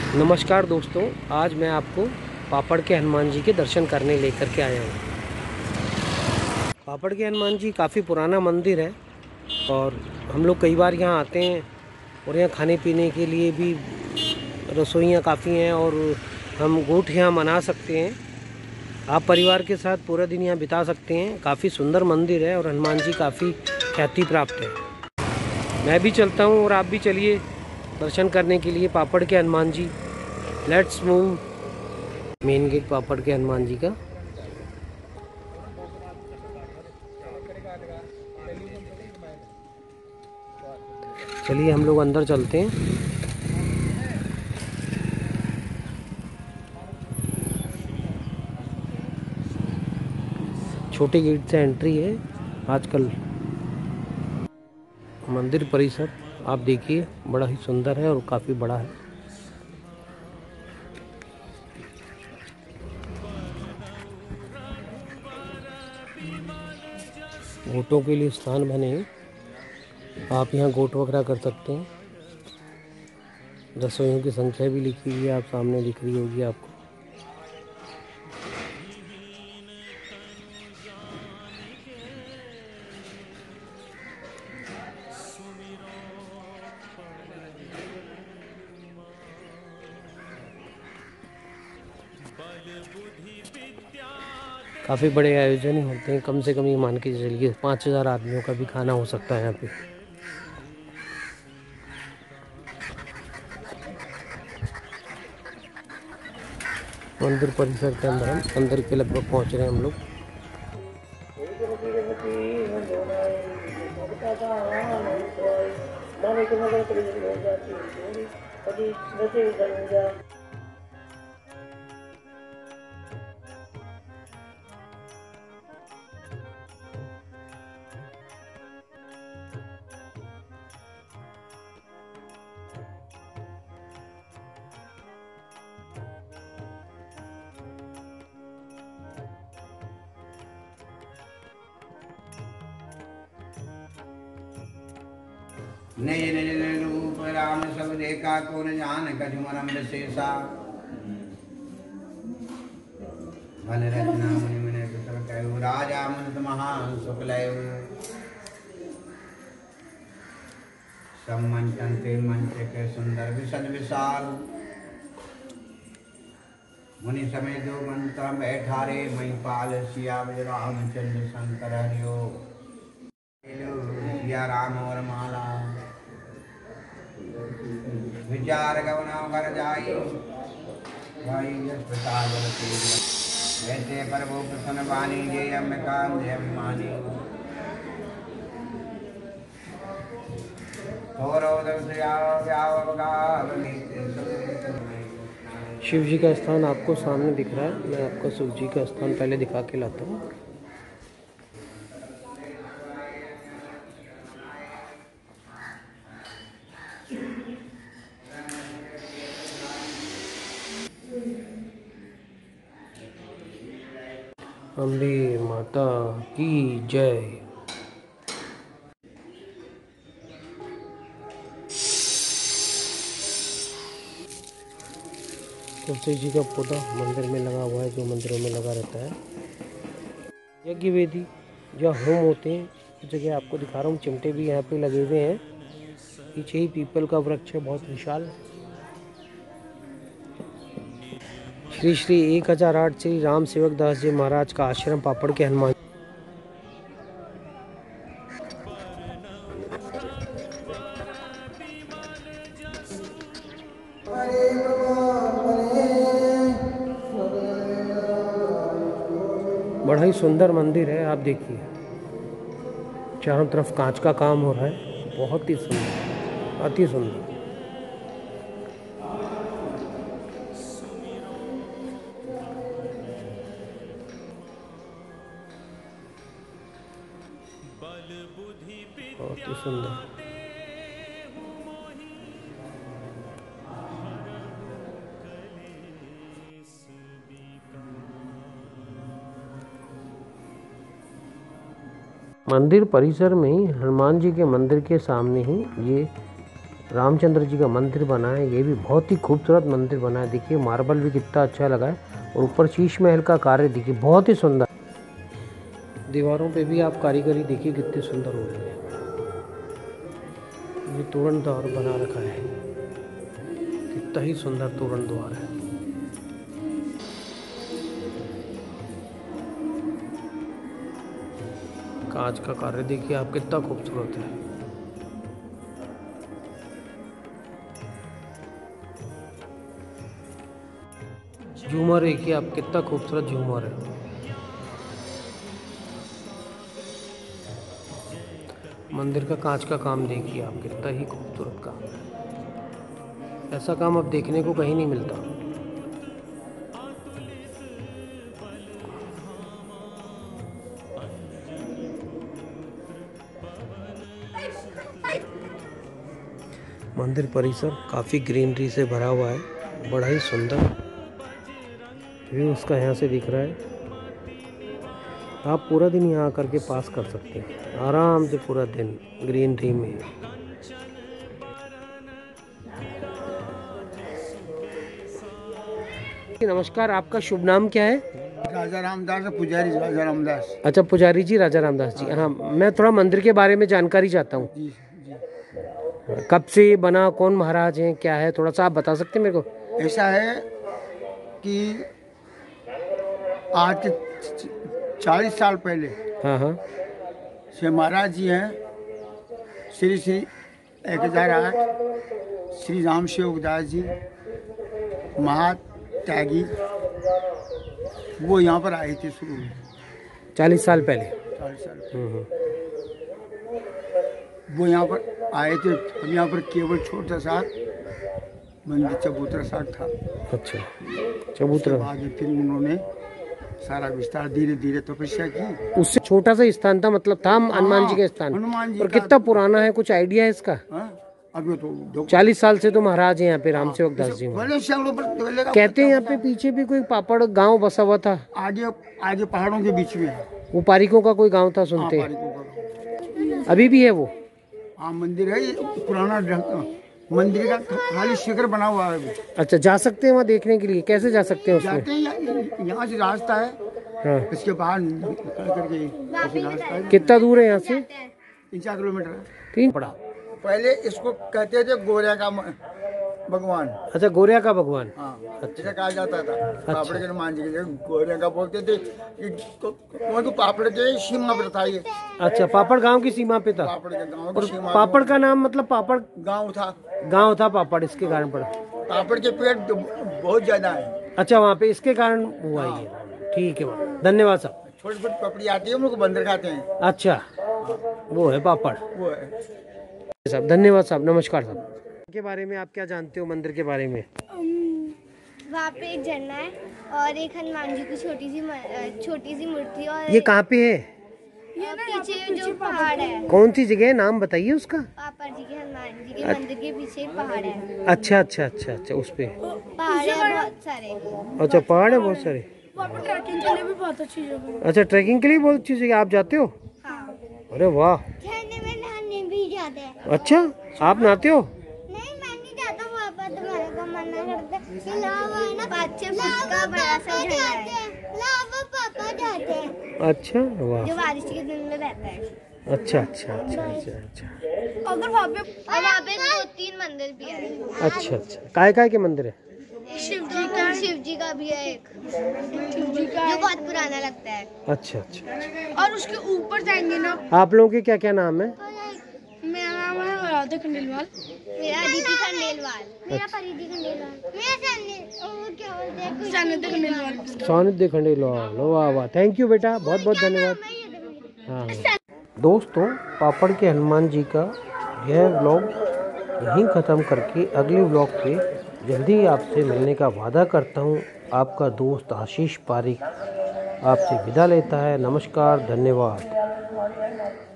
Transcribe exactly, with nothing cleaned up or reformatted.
नमस्कार दोस्तों, आज मैं आपको पापड़ के हनुमान जी के दर्शन करने लेकर के आया हूँ। पापड़ के हनुमान जी काफ़ी पुराना मंदिर है और हम लोग कई बार यहाँ आते हैं और यहाँ खाने पीने के लिए भी रसोइयाँ काफ़ी हैं और हम गोठ यहाँ मना सकते हैं। आप परिवार के साथ पूरा दिन यहाँ बिता सकते हैं। काफ़ी सुंदर मंदिर है और हनुमान जी काफ़ी ख्याति प्राप्त है। मैं भी चलता हूँ और आप भी चलिए दर्शन करने के लिए पापड़ के Hanuman ji. Let's move. Main gate Papad के हनुमान जी का। चलिए हम लोग अंदर चलते हैं। छोटे गेट से एंट्री है। आजकल मंदिर परिसर आप देखिए बड़ा ही सुंदर है और काफ़ी बड़ा है। गोटों के लिए स्थान बने हैं, आप यहाँ गोट वगैरह कर सकते हैं। रसोइयों की संख्या भी लिखी हुई है, आप सामने दिख रही होगी आपको। काफ़ी बड़े आयोजन ही होते हैं। कम से कम ये मान के चलिए पाँच हज़ार आदमियों का भी खाना हो सकता है यहाँ पे। मंदिर परिसर के अंदर हम अंदर के लगभग पहुँच रहे हैं हम लोग। निज निज रूप राम सब देखा को न जान कछु मरम शेषा भल रचना मुनि मुनि कुशल कहु राजा मुनि महान सुख लयु सब मंचन ते मंच के सुंदर विशद विशाल मुनि समय दो मंत्र बैठा रे महिपाल सिया रामचंद्र शंकर हरियो सिया राम और माला विचार गवना कर जाई भाई अस्पताल ऐसे प्रभु प्रसन्न वाणी जय अम्बिकाम जय अभिमानी शिव जी का स्थान आपको सामने दिख रहा है। मैं आपको शिव जी का स्थान पहले दिखा के लाता हूँ। अम्बे माता की जय। तुलसी जी का पौधा मंदिर में लगा हुआ है, जो मंदिरों में लगा रहता है। यज्ञ वेदी जहाँ होम होते हैं उस जगह आपको दिखा रहा हूँ। चिमटे भी यहाँ पे लगे हुए हैं। पीछे ही पीपल का वृक्ष है, बहुत विशाल। श्री श्री एक हजार आठ श्री राम सेवक दास जी महाराज का आश्रम पापड़ के हनुमान। बड़ा ही सुंदर मंदिर है, आप देखिए चारों तरफ कांच का काम हो रहा है। बहुत ही सुंदर, अति सुंदर। बहुत ही सुंदर। मंदिर परिसर में ही हनुमान जी के मंदिर के सामने ही ये रामचंद्र जी का मंदिर बना है। ये भी बहुत ही खूबसूरत मंदिर बना है। देखिए मार्बल भी कितना अच्छा लगा है और ऊपर शीश महल का कार्य देखिए बहुत ही सुंदर। दीवारों पे भी आप कारीगरी देखिए कितनी सुंदर हो रही है। ये तोरण द्वार बना रखा है, कितना ही सुंदर तोरण द्वार है। कांच का कार्य देखिए आप कितना खूबसूरत है। झूमर देखिए आप कितना खूबसूरत झूमर है। मंदिर का कांच का काम देखिए आप कितना ही खूबसूरत काम है। ऐसा काम अब देखने को कहीं नहीं मिलता। मंदिर परिसर काफ़ी ग्रीनरी से भरा हुआ है, बड़ा ही सुंदर व्यू उसका यहाँ से दिख रहा है। आप पूरा दिन यहाँ आकर के पास कर सकते हैं आराम से, पूरा दिन ग्रीनरी में। नमस्कार, आपका शुभ नाम क्या है? राजा रामदास, पुजारी राजा रामदास। अच्छा, पुजारी जी राजा रामदास जी। हाँ, मैं थोड़ा मंदिर के बारे में जानकारी चाहता हूँ। जी जी। कब से बना, कौन महाराज हैं, क्या है, थोड़ा सा आप बता सकते हैं मेरे को? ऐसा है कि आज चालीस साल पहले हाँ हाँ से महाराज जी हैं, श्री श्री एक हजार आठ श्री राम सेवक दास जी महात्यागी, वो यहाँ पर आए थे शुरू में चालीस साल पहले। चालीस साल हम्म वो यहाँ पर आए थे। हम यहाँ पर केवल छोटा सा मंदिर चबूतरा सा था। अच्छा, चबूतरा। आगे फिर उन्होंने सारा विस्तार धीरे धीरे तपस्या की। उससे छोटा सा स्थान था, मतलब था हनुमान जी का स्थान। हनुमान जी और का- कितना पुराना है, कुछ आइडिया है इसका? हाँ? अभी तो चालीस साल से तो महाराज है यहाँ पे राम सेवक दास जी महाराज। बड़े सैकड़ों पर पहले का कहते हैं यहाँ पे पीछे भी कोई पापड़ गांव बसा हुआ था। आगे आगे पहाड़ों के बीच में है। वो पारिकों का कोई गांव था हाँ, सुनते हैं। पारिकों का। अभी भी है वो? हाँ, मंदिर है, ये पुराना ढंग- मंदिर का खाली शिखर बना हुआ है अभी। अच्छा, जा सकते हैं वहाँ देखने के लिए? कैसे जा सकते हैं उसमें? जाते हैं यहाँ- यहाँ से रास्ता है, हाँ। इसके बाहर निकल करके ऐसे रास्ता है। कितना दूर है यहाँ से? तीन चार किलोमीटर है। तीन पड़ा। पहले इसको कहते थे गोरिया का म- भगवान। अच्छा, गोरिया का भगवान। हाँ, अच्छा कहा जाता था। पापड़ के हनुमान जी के लिए गोरिया का बोलते थे कि तो, तो, तो पापड़ के सीमा पर था ये। अच्छा, पापड़ गांव की सीमा पे था। पापड़ के गांव और की सीमा पापड़ का नाम मतलब पापड़ गांव था। गांव था पापड़, इसके कारण पड़ा। पापड़ के पेड़ तो बहुत ज्यादा है। अच्छा, वहाँ पे इसके कारण हुआ ये। ठीक है, धन्यवाद साहब। छोटी छोटी पपड़ी आती है, हम लोग बंदर खाते हैं। अच्छा, वो है पापड़। वो है साहब, धन्यवाद साहब, नमस्कार साहब। के बारे में आप क्या जानते हो, मंदिर के बारे में? वहाँ पे एक झरना है और एक हनुमान जी की छोटी सी म- छोटी सी मूर्ति। और ये कहाँ पे है? ये पीछे जो पहाड़ है, कौन सी जगह है, नाम बताइए उसका। पापा जी के हनुमान जी के मंदिर के पीछे एक पहाड़ है। अच्छा अच्छा अच्छा अच्छा, उस पे पहाड़ है बहुत सारे। अच्छा, पहाड़ है बहुत सारे। ट्रैकिंग के लिए भी बहुत अच्छी जगह। अच्छा, ट्रैकिंग के लिए बहुत अच्छी जगह, आप जाते हो? हाँ, अरे वाह। झरने में नहाने भी जाते हैं। अच्छा, आप नहाते हो? नहीं, मैं नहीं जाता। पापा तुम्हारे को मना करते कि लावा है ना, पाँच छह फुट का बड़ा सा झरना है। लावा पापा जाते हैं, अच्छा, वाह। जो बारिश के दिन में रहता है। अच्छा अच्छा अच्छा अच्छा अच्छा अगर वहाँ पे और वहाँ पे दो तीन मंदिर भी है। अच्छा अच्छा, काय काय के मंदिर है? शिव जी का शिव जी का भी है एक, शिव जी का जो बहुत पुराना लगता है। अच्छा अच्छा। और उसके ऊपर जाएंगे ना। आप लोगों के क्या क्या नाम है? मेरा नाम है राधा खंडेलवाल। मेरा अदिति खंडेलवाल। मेरा परिधि खंडेलवाल। मेरा सन्नी वो क्या बोलते हैं, सन्निधि खंडेलवाल। सानिध्य खंडेलवाल। वाह वाह, थैंक यू बेटा, बहुत बहुत धन्यवाद। हाँ दोस्तों, पापड़ के हनुमान जी का यह व्लॉग यहीं ख़त्म करके अगले व्लॉग पे जल्दी आपसे मिलने का वादा करता हूँ। आपका दोस्त आशीष पारिक आपसे विदा लेता है। नमस्कार, धन्यवाद।